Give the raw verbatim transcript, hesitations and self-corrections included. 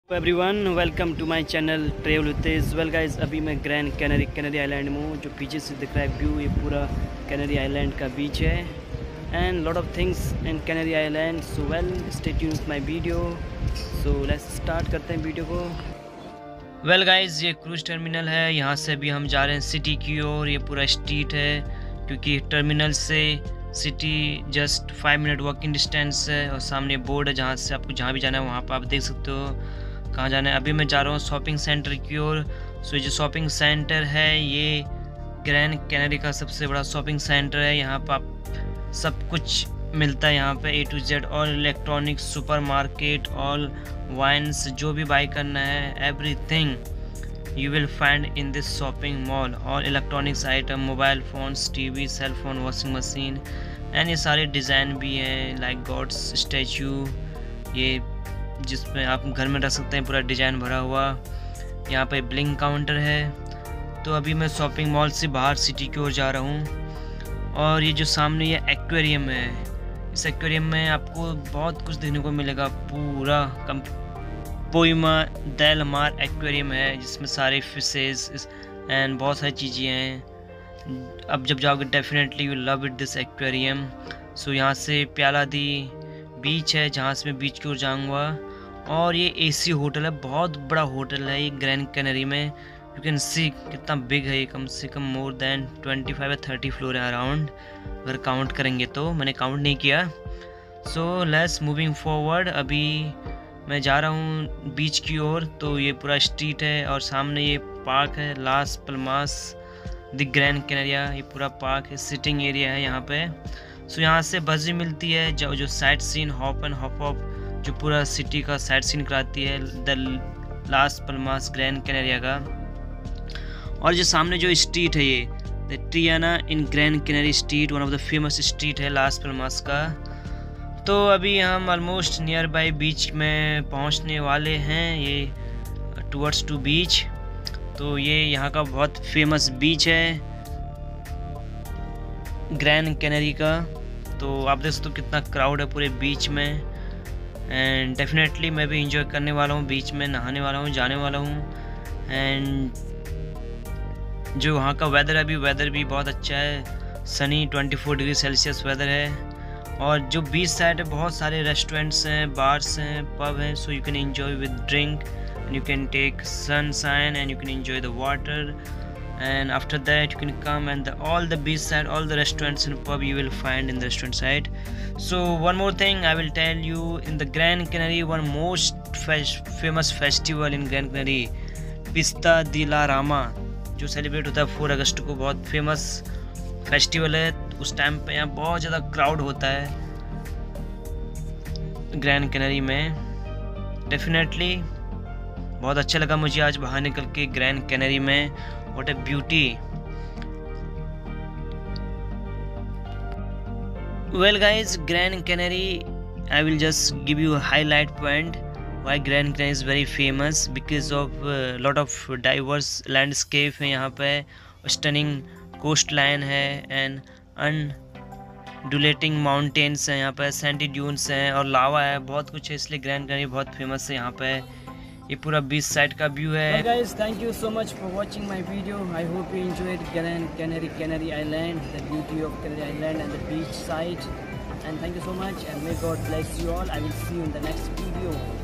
Everyone welcome to my channel travel with Tej. Well guys, अभी मैं grand canary canary island में हूँ। जो पीछे से दिख रहा है व्यू, ये पूरा कैनरी आइलैंड का बीच है and lot of things in Canary island. So well stay tuned with my video. So let's start करते हैं वीडियो को। वेल गाइस, ये क्रूज टर्मिनल है। यहाँ से अभी हम जा रहे हैं सिटी की ओर। ये पूरा स्ट्रीट है क्योंकि टर्मिनल से city just five minute walking distance है और सामने बोर्ड है जहाँ से आपको जहाँ भी जाना है वहाँ पर आप देख सकते हो कहाँ जाना है। अभी मैं जा रहा हूँ शॉपिंग सेंटर की ओर। सो जो शॉपिंग सेंटर है ये ग्रैंड कैनरी का सबसे बड़ा शॉपिंग सेंटर है। यहाँ पर आप सब कुछ मिलता है। यहाँ पे A to Z all electronics, super market, all wines, जो भी बाई करना है everything you will find in this shopping mall. All electronics item, mobile phones, TV, cell phone, washing machine and ये सारे डिज़ाइन भी हैं लाइक गॉड्स स्टैचू, ये जिसमें आप घर में रख सकते हैं, पूरा डिज़ाइन भरा हुआ। यहाँ पे ब्लिंक काउंटर है। तो अभी मैं शॉपिंग मॉल से बाहर सिटी की ओर जा रहा हूँ और ये जो सामने ये एक्वेरियम है, इस एक्वेरियम में आपको बहुत कुछ देखने को मिलेगा। पूरा कम पोइमा डेल मार एक्वेरियम है जिसमें सारे फिशेस एंड बहुत सारी चीज़ें हैं। अब जब जाओगे definitely you love it this aquarium. So यहाँ से प्याला दी बीच है जहाँ से मैं बीच की ओर जाऊँगा। और ये एसी होटल है, बहुत बड़ा होटल है ये ग्रैंड कैनरी में। यू कैन सी कितना बिग है ये, कम से कम मोर देन ट्वेंटी फाइव या थर्टी फ्लोर है अराउंड, अगर काउंट करेंगे तो। मैंने काउंट नहीं किया। So let's moving forward. अभी मैं जा रहा हूँ बीच की ओर। तो ये पूरा स्ट्रीट है और सामने ये पार्क है Las Palmas de Grand Canaria. ये पूरा पार्क है, सिटिंग एरिया है यहाँ पे। सो यहाँ से बस भी मिलती है जो जो sightseeing hop and hop off जो पूरा सिटी का साइट सीन कराती है the Las Palmas Grand Canaria का। और जो सामने जो स्ट्रीट है ये the Triana in grand Canary street, one of the famous street है लास पल्मास का। तो अभी हम ऑलमोस्ट नियर बाई बीच में पहुंचने वाले हैं, ये टूवर्ड्स टू बीच। तो ये यहाँ का बहुत फेमस बीच है ग्रैंड कैनरी का। तो आप देख सकते हो कितना क्राउड है पूरे बीच में एंड डेफिनेटली मैं भी इंजॉय करने वाला हूँ, बीच में नहाने वाला हूँ, जाने वाला हूँ। एंड जो वहाँ का वेदर है, अभी वेदर भी बहुत अच्छा है, sunny twenty four degree Celsius weather है। और जो बीच साइड है बहुत सारे रेस्टोरेंट्स हैं, बार्स हैं, पब हैं। So you can enjoy with drink and you can take sunshine and you can enjoy the water. And after that you can come and the, all the beach side, all the restaurants and pub you will find in the restaurant side. So one more thing I will tell you, in the Grand Canary one most famous festival in Grand Canary, Pista de la Rama, जो celebrate होता है four अगस्त को, बहुत famous festival है। उस time पे यहाँ बहुत ज़्यादा क्राउड होता है ग्रैंड कैनरी में। डेफिनेटली बहुत अच्छा लगा मुझे आज बाहर निकल के ग्रैंड कैनरी में। What a beauty! Well guys, Grand Canary, I will just give you a highlight point why Grand Canary is very famous, because of a uh, lot of diverse landscape है यहाँ पे, stunning coastline है and undulating mountains है यहाँ पे, sandy dunes हैं और लावा है, बहुत कुछ है, इसलिए Grand Canary बहुत फेमस है यहाँ पे। ये पूरा बीच साइड का व्यू है। well guys, thank you so much for watching my video. I hope you enjoyed Grand Canary Canary Island, the beauty of Canary Island and the beach side. And thank you so much and may God bless you all. I will see you in the next video.